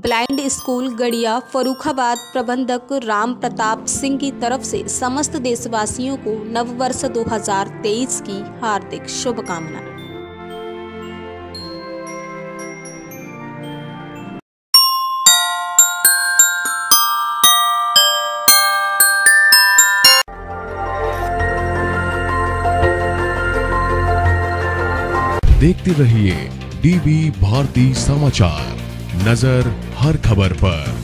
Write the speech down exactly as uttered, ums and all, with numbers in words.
Blind school गड़िया फर्रुखाबाद प्रबंधक राम प्रताप सिंह की तरफ से समस्त देशवासियों को नववर्ष दो हज़ार तेईस की हार्दिक शुभकामनाएं। देखते रहिए डीबी भारती समाचार, नजर हर खबर पर।